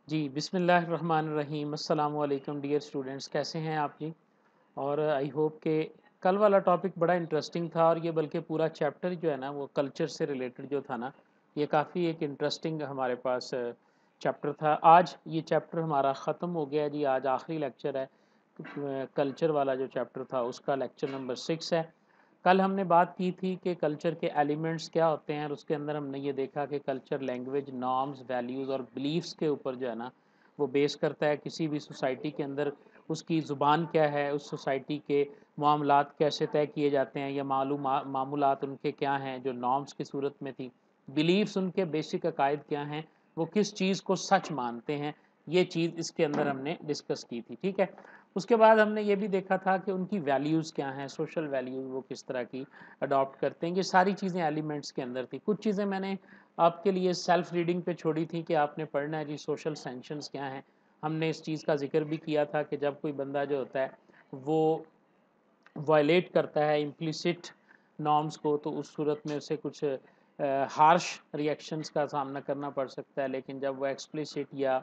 जी, बिस्मिल्लाहिर्रहमानिर्रहीम, अस्सलामु अलैकुम डियर स्टूडेंट्स, कैसे हैं आप जी? और आई होप कि कल वाला टॉपिक बड़ा इंटरेस्टिंग था और ये बल्कि पूरा चैप्टर जो है ना वो कल्चर से रिलेटेड जो था ना, ये काफ़ी एक इंटरेस्टिंग हमारे पास चैप्टर था। आज ये चैप्टर हमारा ख़त्म हो गया जी, आज आखिरी लेक्चर है। कल्चर वाला जो चैप्टर था उसका लेक्चर नंबर 6 है। कल हमने बात की थी कि कल्चर के एलिमेंट्स क्या होते हैं और उसके अंदर हमने ये देखा कि कल्चर लैंग्वेज, नॉर्म्स, वैल्यूज़ और बिलीफ्स के ऊपर जो है ना वो बेस करता है किसी भी सोसाइटी के अंदर। उसकी ज़ुबान क्या है, उस सोसाइटी के मामलात कैसे तय किए जाते हैं या मामूलात उनके क्या हैं जो नॉर्म्स की सूरत में थी, बिलीफ्स उनके बेसिक अकायद क्या हैं, वो किस चीज़ को सच मानते हैं, ये चीज़ इसके अंदर हमने डिस्कस की थी। ठीक है, उसके बाद हमने ये भी देखा था कि उनकी वैल्यूज़ क्या हैं, सोशल वैल्यूज़ वो किस तरह की अडॉप्ट करते हैं, ये सारी चीज़ें एलिमेंट्स के अंदर थी। कुछ चीज़ें मैंने आपके लिए सेल्फ रीडिंग पे छोड़ी थी कि आपने पढ़ना है जी सोशल सेंशंस क्या हैं। हमने इस चीज़ का जिक्र भी किया था कि जब कोई बंदा जो होता है वो वायलेट करता है इम्प्लिसिट नॉर्म्स को, तो उस सूरत में उसे कुछ हार्श रिएक्शंस का सामना करना पड़ सकता है, लेकिन जब वो एक्सप्लिसिट या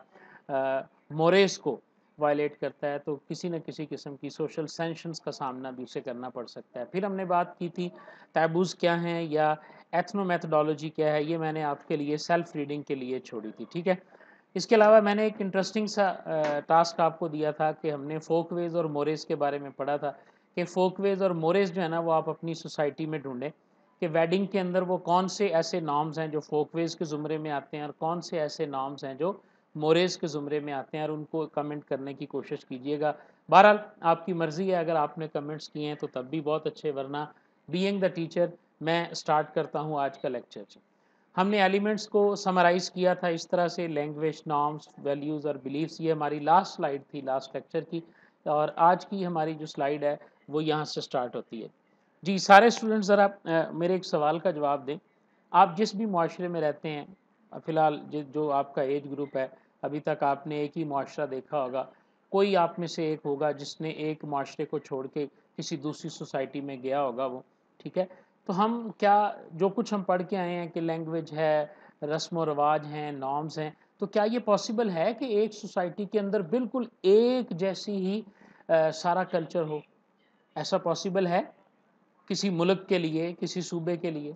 मोरेस को वायलेट करता है तो किसी न किसी किस्म की सोशल सेंशंस का सामना भी उसे करना पड़ सकता है। फिर हमने बात की थी टैबूज़ क्या हैं या एथनो मेथोडोलॉजी क्या है, ये मैंने आपके लिए सेल्फ रीडिंग के लिए छोड़ी थी। ठीक है, इसके अलावा मैंने एक इंटरेस्टिंग सा टास्क आपको दिया था कि हमने फोकवेज और मोरेस के बारे में पढ़ा था कि फोकवेज और मोरेस जो है ना वो आप अपनी सोसाइटी में ढूंढें कि वेडिंग के अंदर वो कौन से ऐसे नॉर्म्स हैं जो फोकवेज के ज़ुमरे में आते हैं और कौन से ऐसे नॉर्म्स हैं जो मोरेस के ज़ुमरे में आते हैं, और उनको कमेंट करने की कोशिश कीजिएगा। बहरहाल आपकी मर्ज़ी है, अगर आपने कमेंट्स किए हैं तो तब भी बहुत अच्छे, वरना बीइंग द टीचर मैं स्टार्ट करता हूँ आज का लेक्चर। हमने एलिमेंट्स को समराइज़ किया था इस तरह से, लैंग्वेज, नॉर्म्स, वैल्यूज़ और बिलीफ्स। ये हमारी लास्ट स्लाइड थी लास्ट लेक्चर की, और आज की हमारी जो स्लाइड है वो यहाँ से स्टार्ट होती है। जी, सारे स्टूडेंट्स ज़रा मेरे एक सवाल का जवाब दें। आप जिस भी मुआशरे में रहते हैं, फ़िलहाल जो आपका एज ग्रुप है, अभी तक आपने एक ही मुआशरा देखा होगा। कोई आप में से एक होगा जिसने एक मुआशरे को छोड़ के किसी दूसरी सोसाइटी में गया होगा वो, ठीक है? तो हम क्या, जो कुछ हम पढ़ के आए हैं कि लैंग्वेज है, रस्म व रिवाज हैं, नॉर्म्स हैं, तो क्या ये पॉसिबल है कि एक सोसाइटी के अंदर बिल्कुल एक जैसी ही सारा कल्चर हो? ऐसा पॉसिबल है किसी मुल्क के लिए, किसी सूबे के लिए?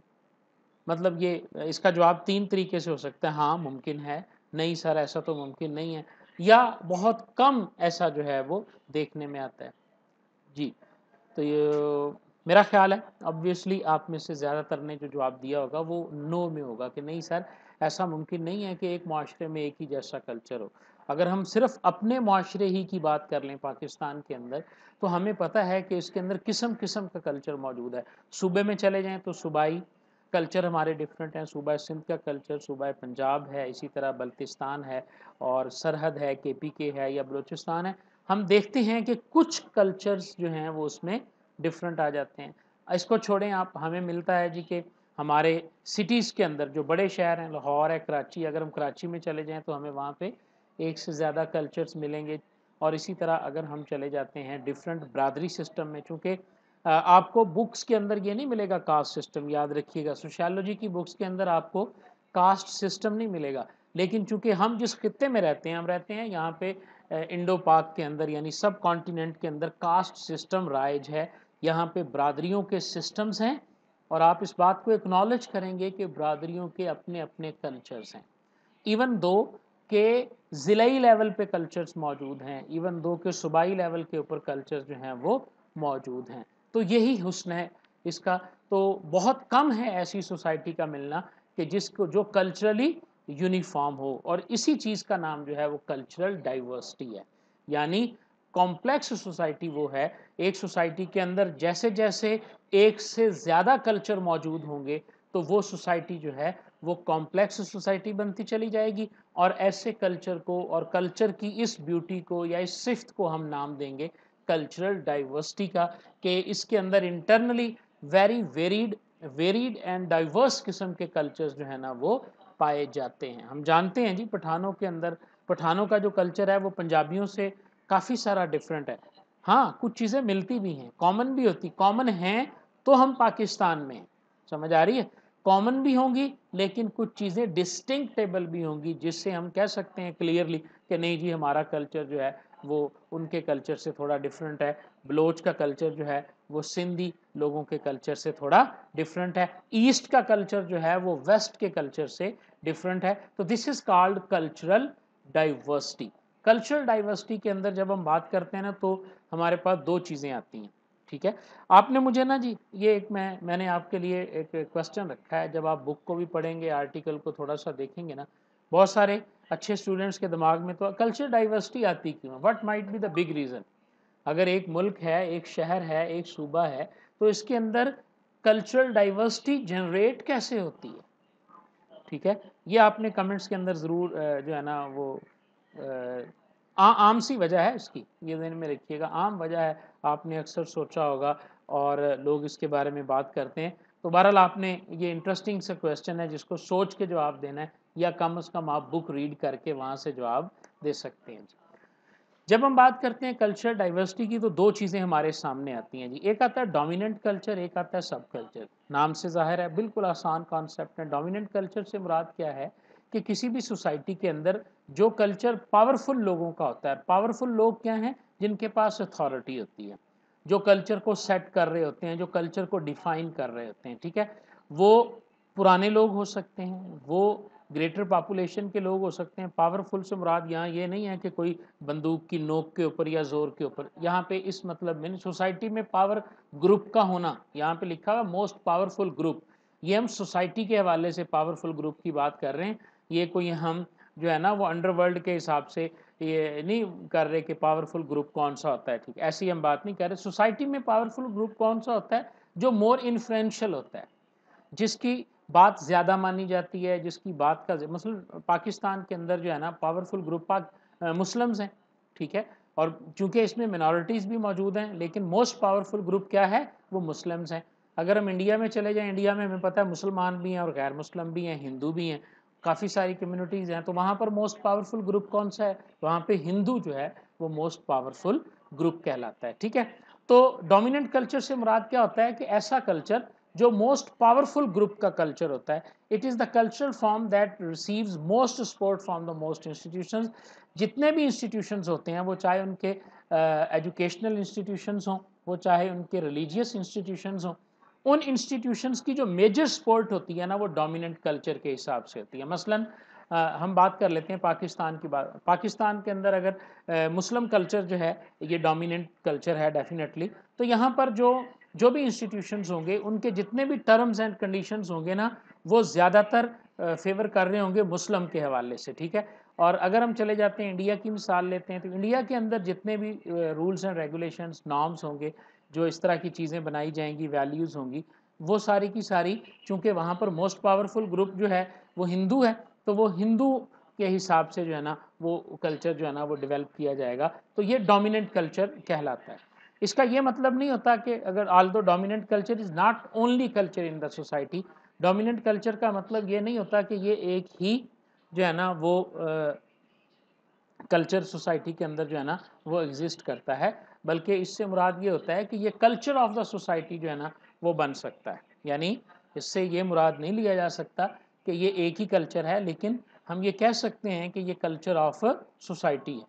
मतलब ये इसका जवाब 3 तरीके से हो सकता है। हाँ, मुमकिन है। नहीं सर, ऐसा तो मुमकिन नहीं है, या बहुत कम ऐसा जो है वो देखने में आता है। जी, तो ये मेरा ख़्याल है, ऑब्वियसली आप में से ज़्यादातर ने जो जवाब दिया होगा वो नो में होगा कि नहीं सर, ऐसा मुमकिन नहीं है कि एक माशरे में एक ही जैसा कल्चर हो। अगर हम सिर्फ़ अपने माशरे ही की बात कर लें पाकिस्तान के अंदर, तो हमें पता है कि इसके अंदर किस्म-किस्म का कल्चर मौजूद है। सूबे में चले जाएँ तो सूबाई कल्चर हमारे डिफरेंट हैं। सूबा सिंध का कल्चर, सूबा पंजाब है, इसी तरह बल्तिस्तान है, और सरहद है, केपीके है या बलूचिस्तान है। हम देखते हैं कि कुछ कल्चर्स जो हैं वो उसमें डिफरेंट आ जाते हैं। इसको छोड़ें आप, हमें मिलता है जी कि हमारे सिटीज़ के अंदर जो बड़े शहर हैं, लाहौर है, कराची, अगर हम कराची में चले जाएँ तो हमें वहाँ पे एक से ज़्यादा कल्चर्स मिलेंगे। और इसी तरह अगर हम चले जाते हैं डिफरेंट बिरादरी सिस्टम में, चूँकि आपको बुक्स के अंदर ये नहीं मिलेगा कास्ट सिस्टम, याद रखिएगा, सोशियोलॉजी की बुक्स के अंदर आपको कास्ट सिस्टम नहीं मिलेगा। लेकिन चूँकि हम जिस खित्ते में रहते हैं, हम रहते हैं यहाँ पे इंडो पाक के अंदर, यानी सब कॉन्टिनेंट के अंदर कास्ट सिस्टम राइज है। यहाँ पे बरादरियों के सिस्टम्स हैं, और आप इस बात को एक्नॉलेज करेंगे कि बरादरियों के अपने अपने कल्चर्स हैं। इवन दो के ज़िलाई लेवल पे कल्चर्स मौजूद हैं, इवन दो के सूबाई लेवल के ऊपर कल्चर्स जो हैं वो मौजूद हैं। तो यही हुस्न है इसका। तो बहुत कम है ऐसी सोसाइटी का मिलना कि जिसको जो कल्चरली यूनिफॉर्म हो, और इसी चीज़ का नाम जो है वो कल्चरल डाइवर्सिटी है। यानी कॉम्प्लेक्स सोसाइटी वो है, एक सोसाइटी के अंदर जैसे जैसे एक से ज़्यादा कल्चर मौजूद होंगे तो वो सोसाइटी जो है वो कॉम्प्लेक्स सोसाइटी बनती चली जाएगी। और ऐसे कल्चर को और कल्चर की इस ब्यूटी को या इस सिफ्त को हम नाम देंगे कल्चरल डाइवर्सिटी का, कि इसके अंदर internally very varied and diverse किस्म के कल्चर्स जो है ना वो पाए जाते हैं। हम जानते हैं जी, पठानों के अंदर, पठानों का जो कल्चर है वो पंजाबियों से काफ़ी सारा डिफरेंट है। हाँ, कुछ चीज़ें मिलती भी हैं, कॉमन भी होती, कॉमन हैं तो हम पाकिस्तान में हैं। समझ आ रही है? कॉमन भी होंगी लेकिन कुछ चीज़ें डिस्टिंक्टेबल भी होंगी, जिससे हम कह सकते हैं क्लियरली कि नहीं जी हमारा कल्चर जो है वो उनके कल्चर से थोड़ा डिफरेंट है। बलोच का कल्चर जो है वो सिंधी लोगों के कल्चर से थोड़ा डिफरेंट है। ईस्ट का कल्चर जो है वो वेस्ट के कल्चर से डिफरेंट है। तो this is called cultural diversity. Cultural diversity के अंदर जब हम बात करते हैं ना तो हमारे पास दो चीज़ें आती हैं। ठीक है, आपने मुझे ना जी ये एक मैंने आपके लिए एक क्वेश्चन रखा है। जब आप बुक को भी पढ़ेंगे, आर्टिकल को थोड़ा सा देखेंगे ना, बहुत सारे अच्छे स्टूडेंट्स के दिमाग में तो कल्चरल डाइवर्सिटी आती क्यों है, what might be the big reason. अगर एक मुल्क है, एक शहर है, एक सूबा है, तो इसके अंदर कल्चरल डाइवर्सिटी जनरेट कैसे होती है। ठीक है, ये आपने कमेंट्स के अंदर ज़रूर जो है ना वो आम सी वजह है इसकी, ये ध्यान में रखिएगा, आम वजह है, आपने अक्सर सोचा होगा और लोग इसके बारे में बात करते हैं। तो बहरहाल आपने ये इंटरेस्टिंग सा क्वेश्चन है जिसको सोच के जवाब देना है, या कम से कम आप बुक रीड करके वहाँ से जवाब दे सकते हैं। जब हम बात करते हैं कल्चर डाइवर्सिटी की तो दो चीज़ें हमारे सामने आती हैं जी। एक आता है डोमिनेंट कल्चर, एक आता है सब कल्चर। नाम से जाहिर है बिल्कुल आसान कॉन्सेप्ट है। डोमिनेंट कल्चर से मुराद क्या है कि किसी भी सोसाइटी के अंदर जो कल्चर पावरफुल लोगों का होता है। पावरफुल लोग क्या हैं? जिनके पास अथॉरिटी होती है, जो कल्चर को सेट कर रहे होते हैं, जो कल्चर को डिफाइन कर रहे होते हैं। ठीक है, वो पुराने लोग हो सकते हैं, वो ग्रेटर पॉपुलेशन के लोग हो सकते हैं। पावरफुल से मुराद यहाँ ये नहीं है कि कोई बंदूक की नोक के ऊपर या जोर के ऊपर, यहाँ पे इस मतलब में सोसाइटी में पावर ग्रुप का होना, यहाँ पे लिखा हुआ मोस्ट पावरफुल ग्रुप, ये हम सोसाइटी के हवाले से पावरफुल ग्रुप की बात कर रहे हैं। ये कोई हम जो है ना वो अंडरवर्ल्ड के हिसाब से ये नहीं कर रहे कि पावरफुल ग्रुप कौन सा होता है। ठीक, ऐसी हम बात नहीं कर रहे। सोसाइटी में पावरफुल ग्रुप कौन सा होता है? जो मोर इन्फ्लुएंशियल होता है, जिसकी बात ज़्यादा मानी जाती है, जिसकी बात का मसलन पाकिस्तान के अंदर जो है ना पावरफुल ग्रुप मुस्लिम्स हैं। ठीक है, और चूंकि इसमें मिनॉरिटीज़ भी मौजूद हैं, लेकिन मोस्ट पावरफुल ग्रुप क्या है? वो मुस्लिम्स हैं। अगर हम इंडिया में चले जाएं, इंडिया में हमें पता है मुसलमान भी हैं और गैर मुस्लिम भी हैं, हिंदू भी हैं, काफ़ी सारी कम्युनिटीज़ हैं। तो वहाँ पर मोस्ट पावरफुल ग्रुप कौन सा है? वहाँ पे हिंदू जो है वो मोस्ट पावरफुल ग्रुप कहलाता है। ठीक है, तो डोमिनेंट कल्चर से मुराद क्या होता है कि ऐसा कल्चर जो मोस्ट पावरफुल ग्रुप का कल्चर होता है। It is the cultural form that receives most support from the most institutions. जितने भी इंस्टीट्यूशंस होते हैं, वो चाहे उनके एजुकेशनल इंस्टीट्यूशंस हों, वो चाहे उनके रिलीजियस इंस्टीट्यूशंस हों, उन इंस्टीट्यूशंस की जो मेजर सपोर्ट होती है ना वो डोमिनेंट कल्चर के हिसाब से होती है। मसलन हम बात कर लेते हैं पाकिस्तान की बात। पाकिस्तान के अंदर अगर मुस्लिम कल्चर जो है ये डोमिनेंट कल्चर है डेफिनेटली। तो यहाँ पर जो भी इंस्टीट्यूशंस होंगे, उनके जितने भी टर्म्स एंड कंडीशंस होंगे ना, वो ज़्यादातर फेवर कर रहे होंगे मुस्लिम के हवाले से। ठीक है, और अगर हम चले जाते हैं इंडिया की मिसाल लेते हैं, तो इंडिया के अंदर जितने भी रूल्स एंड रेगुलेशंस नॉर्म्स होंगे, जो इस तरह की चीज़ें बनाई जाएंगी, वैल्यूज़ होंगी, वो सारी की सारी, चूँकि वहाँ पर मोस्ट पावरफुल ग्रुप जो है वो हिंदू है, तो वो हिंदू के हिसाब से जो है ना वो कल्चर जो है ना वो डेवलप किया जाएगा। तो ये डोमिनेंट कल्चर कहलाता है। इसका ये मतलब नहीं होता कि अगर although dominant culture is not only culture in the society, dominant culture का मतलब ये नहीं होता कि ये एक ही जो है ना वो कल्चर सोसाइटी के अंदर जो है ना वो एग्जिस्ट करता है, बल्कि इससे मुराद ये होता है कि ये कल्चर ऑफ द सोसाइटी जो है ना वो बन सकता है। यानी इससे ये मुराद नहीं लिया जा सकता कि ये एक ही कल्चर है, लेकिन हम ये कह सकते हैं कि ये कल्चर ऑफ सोसाइटी है।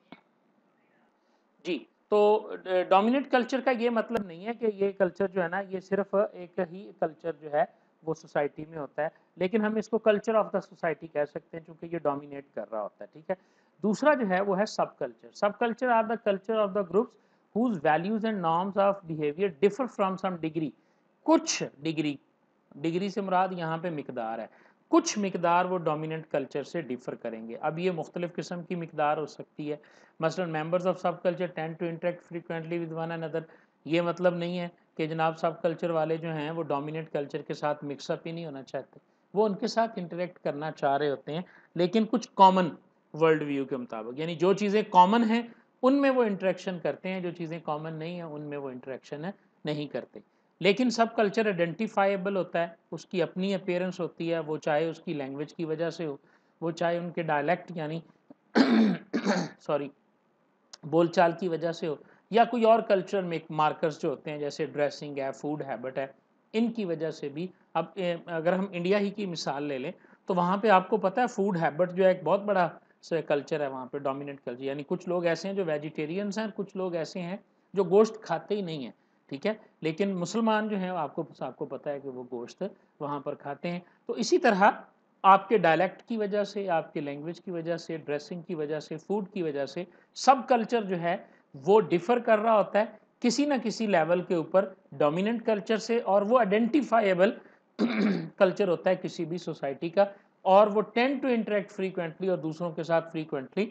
जी, तो डोमिनेंट कल्चर का ये मतलब नहीं है कि ये कल्चर जो है ना ये सिर्फ एक ही कल्चर जो है वो सोसाइटी में होता है, लेकिन हम इसको कल्चर ऑफ द सोसाइटी कह सकते हैं क्योंकि ये डोमिनेट कर रहा होता है। ठीक है, दूसरा जो है वो है subculture. Subculture are the culture of the groups whose values and norms of behaviour differ from some degree. कुछ डिग्री, डिग्री से मुराद यहाँ पे मिकदार है, कुछ मिकदार वो डोमिनेंट कल्चर से डिफर करेंगे। अब ये मुख्तलिफ किस्म की मिकदार हो सकती है। मसलन members of subculture tend to interact frequently with one another. ये मतलब नहीं है कि जनाब सब कल्चर वाले जो हैं वो डोमिनेंट कल्चर के साथ मिक्सअप ही नहीं होना चाहते, वो उनके साथ इंटरेक्ट करना चाह रहे होते हैं, लेकिन कुछ कॉमन वर्ल्ड व्यू के मुताबिक, यानी जो चीज़ें कॉमन हैं उनमें वो इंटरेक्शन करते हैं, जो चीज़ें कॉमन नहीं हैं उनमें वो इंटरेक्शन नहीं करते। लेकिन सब कल्चर आइडेंटिफाइबल होता है, उसकी अपनी अपीयरेंस होती है, वो चाहे उसकी लैंग्वेज की वजह से हो, वो चाहे उनके डायलेक्ट यानी सॉरी बोलचाल की वजह से हो, या कोई और कल्चर में मार्कर्स जो होते हैं जैसे ड्रेसिंग है, फूड हैबिट है, इनकी वजह से भी। अब अगर हम इंडिया ही की मिसाल ले लें तो वहाँ पे आपको पता है फूड हैबिट जो है एक बहुत बड़ा कल्चर है वहाँ पे, डोमिनेंट कल्चर, यानी कुछ लोग ऐसे हैं जो वेजिटेरियंस हैं, कुछ लोग ऐसे हैं जो गोश्त खाते ही नहीं हैं, ठीक है, लेकिन मुसलमान जो हैं आपको आपको पता है कि वो गोश्त वहाँ पर खाते हैं। तो इसी तरह आपके डायलेक्ट की वजह से, आपके लैंग्वेज की वजह से, ड्रेसिंग की वजह से, फूड की वजह से सब कल्चर जो है वो डिफर कर रहा होता है किसी ना किसी लेवल के ऊपर डोमिनेंट कल्चर से, और वो आइडेंटिफाइबल कल्चर होता है किसी भी सोसाइटी का, और वो टेंड टू इंटरेक्ट फ्रीक्वेंटली और दूसरों के साथ फ्रीक्वेंटली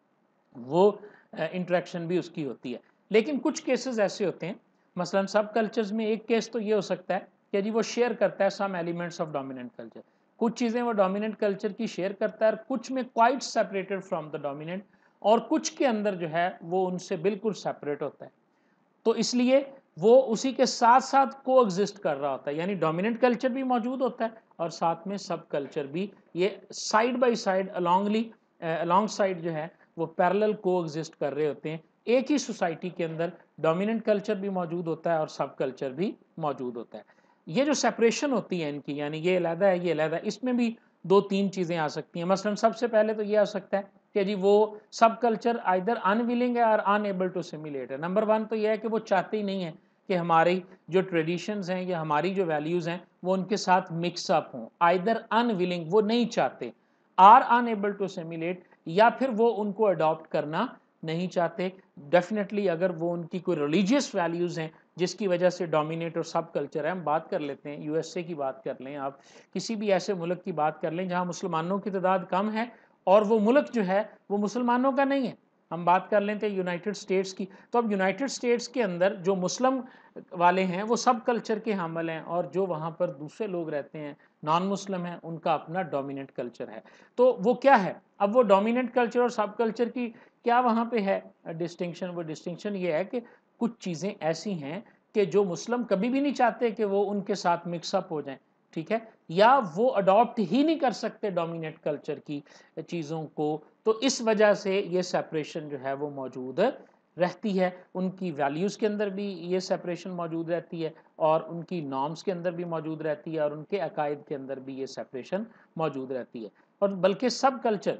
वो इंटरेक्शन भी उसकी होती है। लेकिन कुछ केसेस ऐसे होते हैं, मसलन सब कल्चर्स में एक केस तो ये हो सकता है कि जी वो शेयर करता है some elements of dominant culture, कुछ चीज़ें वो डोमिनेंट कल्चर की शेयर करता है और कुछ में quite separated from the dominant, और कुछ के अंदर जो है वो उनसे बिल्कुल सेपरेट होता है। तो इसलिए वो उसी के साथ साथ को एग्जिस्ट कर रहा होता है, यानी डोमिनेंट कल्चर भी मौजूद होता है और साथ में सब कल्चर भी, ये side by side alongside जो है वो पैरेलल को एग्जिस्ट कर रहे होते हैं। एक ही सोसाइटी के अंदर डोमिनेंट कल्चर भी मौजूद होता है और सब कल्चर भी मौजूद होता है। ये जो सेपरेशन होती है इनकी, यानी ये अलहदा है ये अलहदा है, इसमें भी दो तीन चीज़ें आ सकती हैं। मसलन सबसे पहले तो ये आ सकता है कि जी वो सब कल्चर आइदर अनविलिंग है और अनएबल टू सिमुलेट है। नंबर वन तो ये है कि वो चाहते ही नहीं है कि हमारी जो ट्रेडिशंस हैं या हमारी जो वैल्यूज़ हैं वो उनके साथ मिक्सअप हों, आइदर अनविलिंग, वो नहीं चाहते, आर अनएबल टू सिमुलेट, या फिर वो उनको अडॉप्ट करना नहीं चाहते। डेफिनेटली अगर वो उनकी कोई रिलीजियस वैल्यूज़ हैं जिसकी वजह से डोमिनेट और सब कल्चर है, हम बात कर लेते हैं यूएसए की बात कर लें, आप किसी भी ऐसे मुल्क की बात कर लें जहाँ मुसलमानों की तादाद कम है और वो मुल्क जो है वो मुसलमानों का नहीं है। हम बात कर लेते हैं यूनाइटेड स्टेट्स की, तो अब यूनाइटेड स्टेट्स के अंदर जो मुस्लिम वाले हैं वो सब कल्चर के हामिल हैं, और जो वहाँ पर दूसरे लोग रहते हैं नॉन मुस्लिम हैं उनका अपना डोमिनेंट कल्चर है। तो वो क्या है, अब वो डोमिनेंट कल्चर और सब कल्चर की क्या वहाँ पे है डिस्टिंक्शन, वो डिस्टिंक्शन ये है कि कुछ चीज़ें ऐसी हैं कि जो मुस्लिम कभी भी नहीं चाहते कि वो उनके साथ मिक्सअप हो जाएं, ठीक है, या वो अडॉप्ट ही नहीं कर सकते डोमिनेंट कल्चर की चीज़ों को। तो इस वजह से ये सेपरेशन जो है वो मौजूद रहती है, उनकी वैल्यूज़ के अंदर भी ये सेपरेशन मौजूद रहती है, और उनकी नॉर्म्स के अंदर भी मौजूद रहती है, और उनके अकायद के अंदर भी ये सेपरेशन मौजूद रहती है। और बल्कि सब कल्चर,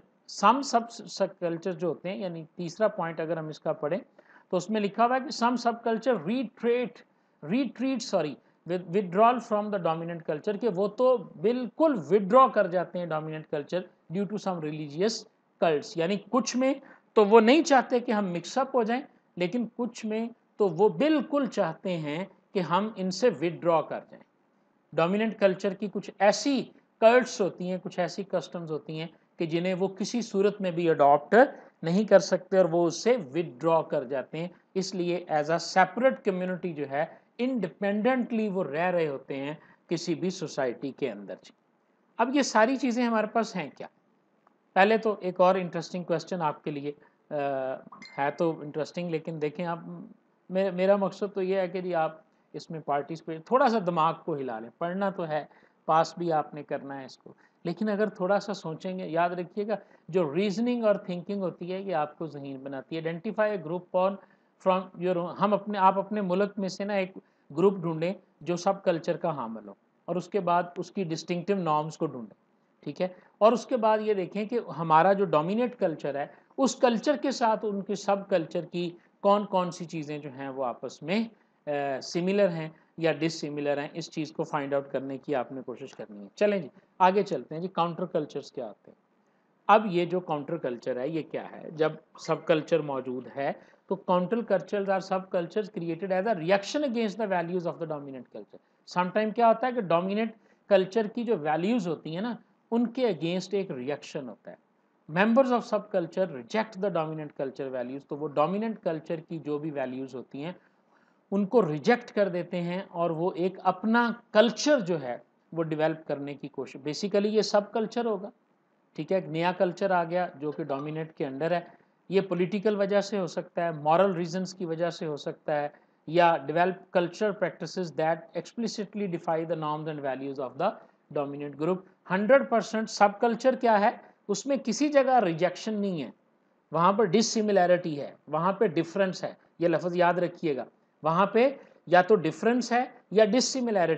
सब कल्चर जो होते हैं, यानी तीसरा पॉइंट अगर हम इसका पढ़ें तो उसमें लिखा हुआ है कि some subculture retreat withdrawal from the dominant culture, के वो तो बिल्कुल विदड्रॉ कर जाते हैं dominant culture due to some religious cults, यानी कुछ में तो वो नहीं चाहते कि हम मिक्सअप हो जाएं, लेकिन कुछ में तो वो बिल्कुल चाहते हैं कि हम इनसे विदड्रॉ कर जाएं। डोमिनेंट कल्चर की कुछ ऐसी कल्ट्स होती हैं, कुछ ऐसी कस्टम्स होती हैं कि जिन्हें वो किसी सूरत में भी अडॉप्ट नहीं कर सकते और वो उससे विदड्रॉ कर जाते हैं, इसलिए एज अ सेपरेट कम्युनिटी जो है इंडिपेंडेंटली वो रह रहे होते हैं किसी भी सोसाइटी के अंदर। अब ये सारी चीज़ें हमारे पास हैं क्या? पहले तो एक और इंटरेस्टिंग क्वेश्चन आपके लिए है तो इंटरेस्टिंग, लेकिन देखें आप, मेरा मकसद तो ये है कि जी आप इसमें पार्टिसिपेट, थोड़ा सा दिमाग को हिला लें, पढ़ना तो है, पास भी आपने करना है इसको, लेकिन अगर थोड़ा सा सोचेंगे, याद रखिएगा जो रीजनिंग और थिंकिंग होती है ये आपको ज़हीन बनाती है। Identify a group on from your, हम अपने आप अपने मुल्क में से ना एक ग्रुप ढूंढें जो सब कल्चर का हामिल हो, और उसके बाद उसकी डिस्टिंक्टिव नॉर्म्स को ढूंढें, ठीक है, और उसके बाद ये देखें कि हमारा जो डोमिनेट कल्चर है उस कल्चर के साथ उनके सब कल्चर की कौन कौन सी चीज़ें जो हैं वो आपस में सिमिलर हैं या डिसिमिलर हैं, इस चीज़ को फाइंड आउट करने की आपने कोशिश करनी है। चलें जी आगे चलते हैं जी, काउंटर कल्चर्स क्या आते हैं। अब ये जो काउंटर कल्चर है ये क्या है, जब सब कल्चर मौजूद है तो counter cultures are subcultures created as a reaction against the values of the dominant culture. Sometime क्या होता है कि डोमिनेंट कल्चर की जो वैल्यूज होती हैं ना उनके अगेंस्ट एक रिएक्शन होता है। Members of subculture reject the dominant culture values, तो वो डोमिनेंट कल्चर की जो भी वैल्यूज होती हैं उनको रिजेक्ट कर देते हैं और वो एक अपना कल्चर जो है वो डेवलप करने की कोशिश, बेसिकली ये सब कल्चर होगा, ठीक है, एक नया कल्चर आ गया जो कि डोमिनेट के अंडर है। ये पॉलिटिकल वजह से हो सकता है, मॉरल रीजंस की वजह से हो सकता है, या develop culture practices that explicitly defy the norms and values of the dominant group. 100% सब कल्चर क्या है, उसमें किसी जगह रिजेक्शन नहीं है, वहाँ पर डिसिमिलैरिटी है, वहाँ पे डिफरेंस है, ये लफ्ज़ याद रखिएगा, वहाँ पे या तो डिफरेंस है या डिसिमिलैरिटी है,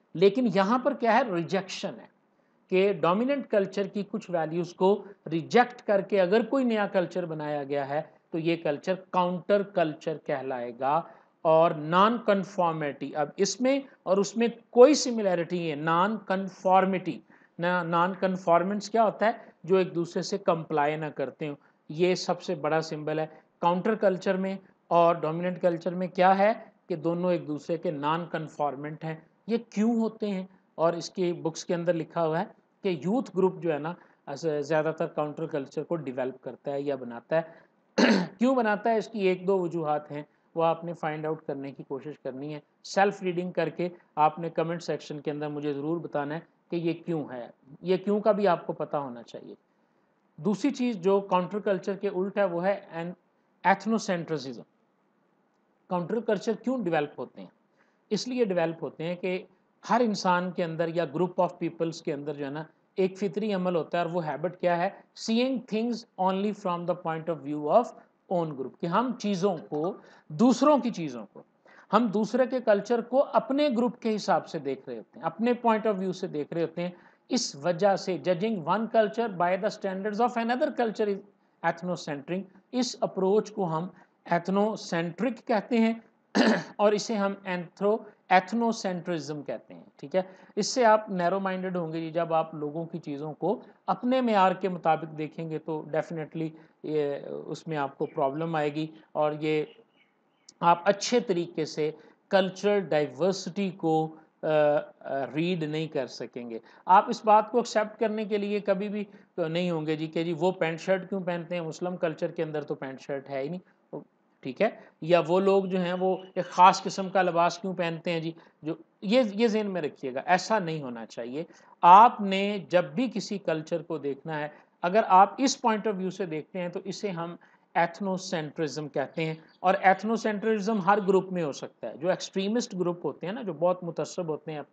लेकिन यहाँ पर क्या है, रिजेक्शन है कि डोमिनेंट कल्चर की कुछ वैल्यूज़ को रिजेक्ट करके अगर कोई नया कल्चर बनाया गया है तो ये कल्चर काउंटर कल्चर कहलाएगा। और नॉन कन्फॉर्मिटी, अब इसमें और उसमें कोई सिमिलैरिटी है, नॉन कन्फॉर्मिटी ना, नॉन कन्फॉर्मेंस क्या होता है, जो एक दूसरे से कंप्लाई ना करते हो, ये सबसे बड़ा सिंबल है। काउंटर कल्चर में और डोमिनेंट कल्चर में क्या है कि दोनों एक दूसरे के नॉन कन्फॉर्मेंट हैं। ये क्यों होते हैं, और इसकी बुक्स के अंदर लिखा हुआ है कि यूथ ग्रुप जो है ना ज़्यादातर काउंटर कल्चर को डेवलप करता है या बनाता है। क्यों बनाता है, इसकी एक दो वजूहात हैं, वो आपने फाइंड आउट करने की कोशिश करनी है। सेल्फ रीडिंग करके आपने कमेंट सेक्शन के अंदर मुझे ज़रूर बताना है कि ये क्यों है, ये क्यों का भी आपको पता होना चाहिए। दूसरी चीज़ जो काउंटर कल्चर के उल्ट है वो है एन एथनोसेंट्रिज्म। काउंटर कल्चर क्यों डेवलप होते हैं, इसलिए डेवलप होते हैं कि हर इंसान के अंदर या ग्रुप ऑफ पीपल्स के अंदर जो है ना एक फितरी अमल होता है, और वो हैबिट क्या है, seeing things only from the point of view of own group, कि हम चीज़ों को, दूसरों की चीज़ों को, हम दूसरे के कल्चर को अपने ग्रुप के हिसाब से देख रहे होते हैं, अपने पॉइंट ऑफ व्यू से देख रहे होते हैं। इस वजह से judging one culture by the standards of another culture is ethnocentric. इस अप्रोच को हम एथनोसेंट्रिक कहते हैं और इसे हम एथनोसेंट्रिज्म कहते हैं। ठीक है, इससे आप नैरो माइंडेड होंगे जी, जब आप लोगों की चीज़ों को अपने मेयार के मुताबिक देखेंगे तो डेफिनेटली ये उसमें आपको प्रॉब्लम आएगी, और ये आप अच्छे तरीके से कल्चरल डाइवर्सिटी को रीड नहीं कर सकेंगे। आप इस बात को एक्सेप्ट करने के लिए कभी भी तो नहीं होंगे जी कि जी वो पैंट शर्ट क्यों पहनते हैं, मुस्लिम कल्चर के अंदर तो पैंट शर्ट है ही नहीं। ठीक है, या वो लोग जो हैं वो एक ख़ास किस्म का लिबास क्यों पहनते हैं जी, जो ये ज़हन में रखिएगा, ऐसा नहीं होना चाहिए। आपने जब भी किसी कल्चर को देखना है, अगर आप इस पॉइंट ऑफ व्यू से देखते हैं तो इसे हम एथनोसेंट्रिज्म कहते हैं। और एथनोसेंट्रिज्म हर ग्रुप में हो सकता है। जो एक्सट्रीमिस्ट ग्रुप होते हैं ना, जो बहुत मुतस्सब होते हैं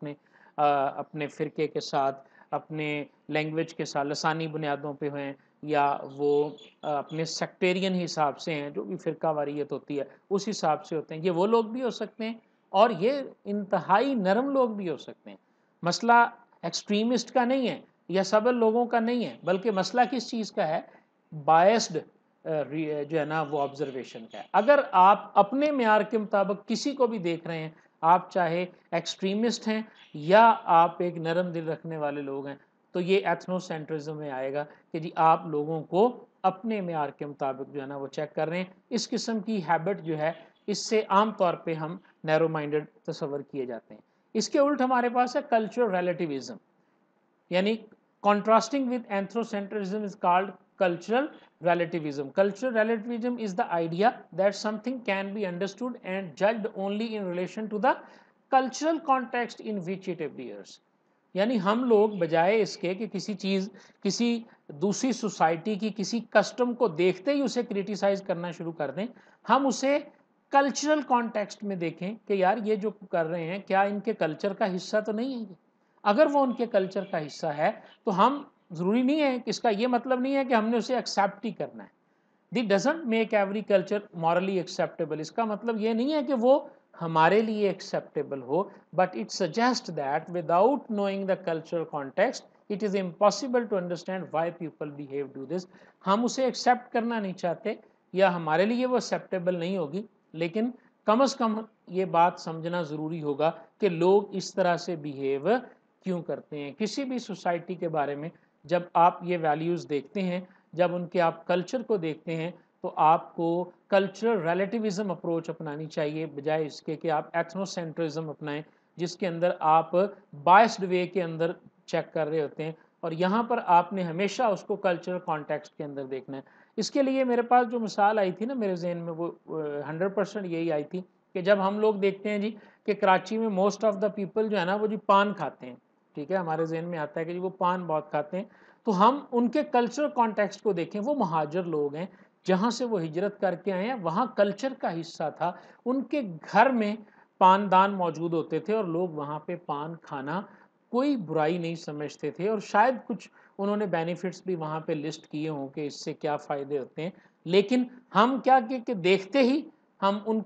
अपने फ़िरके के साथ, अपने लैंग्वेज के साथ, लसानी बुनियादों पे हैं, या वो अपने सेक्टेरियन हिसाब से हैं, जो भी फ़िरका वारियत होती है उस हिसाब से होते हैं, ये वो लोग भी हो सकते हैं और ये इंतहाई नरम लोग भी हो सकते हैं। मसला एक्सट्रीमिस्ट का नहीं है या सबल लोगों का नहीं है, बल्कि मसला किस चीज़ का है, बायस्ड जो है ना वो ऑब्जर्वेशन का है। अगर आप अपने म्यार के मुताबिक किसी को भी देख रहे हैं, आप चाहे एक्सट्रीमिस्ट हैं या आप एक नरम दिल रखने वाले लोग हैं, तो ये एथनोसेंट्रिज्म में आएगा कि जी आप लोगों को अपने म्यार के मुताबिक जो है ना वो चेक कर रहे हैं। इस किस्म की हैबिट जो है, इससे आम तौर पे हम नैरो माइंडेड तस्वर किए जाते हैं। इसके उल्ट हमारे पास है कल्चरल रिलेटिविज्म, यानी contrasting with anthropocentrism is called cultural relativism. Cultural relativism is the idea that something can be understood and judged only in relation to the cultural context in which it appears. यानी हम लोग बजाय इसके कि किसी चीज़, किसी दूसरी सोसाइटी की किसी कस्टम को देखते ही उसे क्रिटिसाइज करना शुरू कर दें, हम उसे कल्चरल कॉन्टेक्स्ट में देखें कि यार ये जो कर रहे हैं क्या इनके कल्चर का हिस्सा तो नहीं है ये। अगर वो उनके कल्चर का हिस्सा है तो हम, ज़रूरी नहीं है कि इसका ये मतलब नहीं है कि हमने उसे एक्सेप्ट ही करना है। This doesn't make every culture morally acceptable. इसका मतलब ये नहीं है कि वो हमारे लिए एक्सेप्टेबल हो, but it suggest that without knowing the cultural context it is impossible to understand why people behave do this. हम उसे एक्सेप्ट करना नहीं चाहते या हमारे लिए वो एक्सेप्टेबल नहीं होगी, लेकिन कम अज़ कम ये बात समझना ज़रूरी होगा कि लोग इस तरह से बिहेव क्यों करते हैं। किसी भी सोसाइटी के बारे में जब आप ये वैल्यूज़ देखते हैं, जब उनके आप कल्चर को देखते हैं, तो आपको कल्चरल रिलेटिविज्म अप्रोच अपनानी चाहिए, बजाय इसके कि आप एथनोसेंट्रिज्म अपनाएं, जिसके अंदर आप बायस्ड वे के अंदर चेक कर रहे होते हैं, और यहाँ पर आपने हमेशा उसको कल्चरल कॉन्टेक्स्ट के अंदर देखना है। इसके लिए मेरे पास जो मिसाल आई थी ना मेरे जहन में, वो 100% यही आई थी कि जब हम लोग देखते हैं जी कि कराची में मोस्ट ऑफ द पीपल जो है ना वो जी पान खाते हैं। ठीक है, हमारे जहन में आता है कि जी वो पान बहुत खाते हैं, तो हम उनके कल्चरल कॉन्टेक्स्ट को देखें। वो महाजर लोग हैं, जहाँ से वो हिजरत करके आए हैं, वहाँ कल्चर का हिस्सा था, उनके घर में पानदान मौजूद होते थे और लोग वहाँ पे पान खाना कोई बुराई नहीं समझते थे, और शायद कुछ उन्होंने बेनिफिट्स भी वहाँ पे लिस्ट किए हों कि इससे क्या फ़ायदे होते हैं। लेकिन हम क्या कि देखते ही हम उनको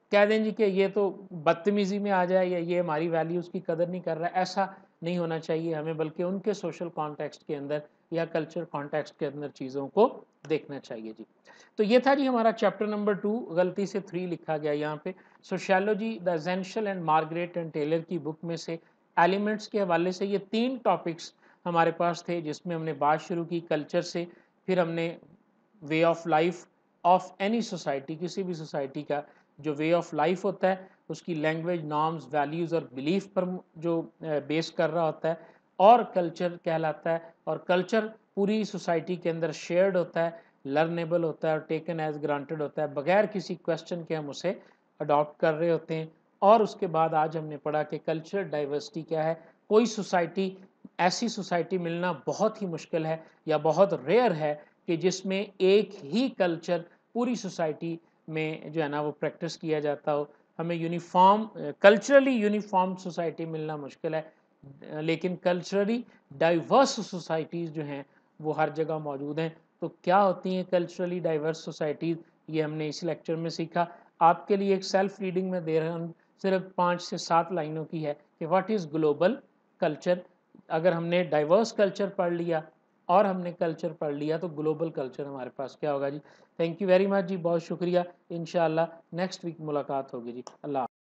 कह दें जी कि ये तो बदतमीज़ी में आ जाए या ये हमारी वैल्यूज़ की कदर नहीं कर रहा है, ऐसा नहीं होना चाहिए हमें, बल्कि उनके सोशल कॉन्टेक्स्ट के अंदर या कल्चर कॉन्टेक्स्ट के अंदर चीज़ों को देखना चाहिए जी। तो ये था जी हमारा चैप्टर नंबर 2, गलती से 3 लिखा गया यहाँ पे। Sociology the essential and Margaret and Taylor की बुक में से एलिमेंट्स के हवाले से ये 3 टॉपिक्स हमारे पास थे, जिसमें हमने बात शुरू की कल्चर से, फिर हमने way of life of any society, किसी भी सोसाइटी का जो वे ऑफ लाइफ होता है उसकी लैंग्वेज, नॉर्म्स, वैल्यूज़ और बिलीफ पर जो बेस कर रहा होता है, और कल्चर कहलाता है। और कल्चर पूरी सोसाइटी के अंदर शेयर्ड होता है, लर्नेबल होता है और टेकन एज ग्रांटेड होता है, बगैर किसी क्वेश्चन के हम उसे अडॉप्ट कर रहे होते हैं। और उसके बाद आज हमने पढ़ा कि कल्चर डाइवर्सिटी क्या है। कोई सोसाइटी, ऐसी सोसाइटी मिलना बहुत ही मुश्किल है या बहुत रेयर है कि जिसमें एक ही कल्चर पूरी सोसाइटी में जो है ना वो प्रैक्टिस किया जाता हो। हमें यूनिफॉर्म, कल्चरली यूनिफॉर्म सोसाइटी मिलना मुश्किल है, लेकिन कल्चरली डाइवर्स सोसाइटीज़ जो हैं वो हर जगह मौजूद हैं। तो क्या होती हैं कल्चरली डाइवर्स सोसाइटीज़, ये हमने इस लेक्चर में सीखा। आपके लिए एक सेल्फ रीडिंग में दे रहा हूँ, सिर्फ 5 से 7 लाइनों की है कि व्हाट इज़ ग्लोबल कल्चर। अगर हमने डाइवर्स कल्चर पढ़ लिया और हमने कल्चर पढ़ लिया तो ग्लोबल कल्चर हमारे पास क्या होगा जी। थैंक यू वेरी मच जी, बहुत शुक्रिया। इंशाल्लाह नेक्स्ट वीक मुलाकात होगी जी। अल्लाह।